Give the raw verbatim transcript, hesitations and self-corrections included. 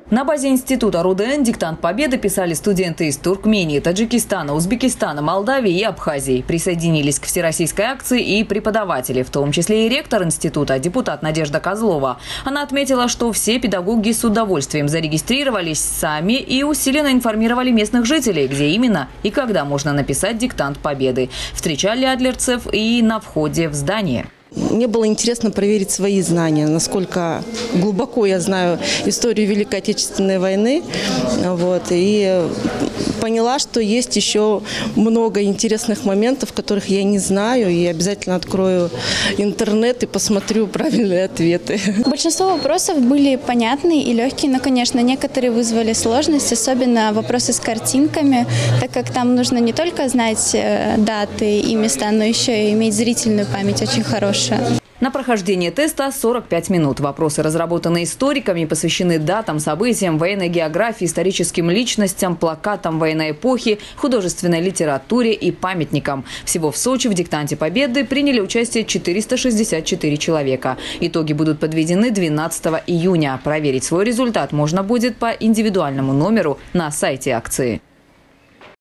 На базе института РУДН диктант Победы писали студенты из Туркмении, Таджикистана, Узбекистана, Молдавии и Абхазии. Присоединились к всероссийской акции и преподаватели, в том числе и ректор института, депутат Надежда Козлова. Она отметила, что все педагоги с удовольствием зарегистрировались сами и усиленно информировали местных жителей, где именно и когда можно написать диктант Победы. Встречали адлерцев и на входе в здание. Мне было интересно проверить свои знания, насколько глубоко я знаю историю Великой Отечественной войны. Вот, и поняла, что есть еще много интересных моментов, которых я не знаю. И обязательно открою интернет и посмотрю правильные ответы. Большинство вопросов были понятные и легкие, но, конечно, некоторые вызвали сложность, особенно вопросы с картинками, так как там нужно не только знать даты и места, но еще и иметь зрительную память очень хорошую. На прохождение теста сорок пять минут. Вопросы, разработанные историками, посвящены датам, событиям, военной географии, историческим личностям, плакатам военной эпохи, художественной литературе и памятникам. Всего в Сочи в диктанте Победы приняли участие четыреста шестьдесят четыре человека. Итоги будут подведены двенадцатого июня. Проверить свой результат можно будет по индивидуальному номеру на сайте акции.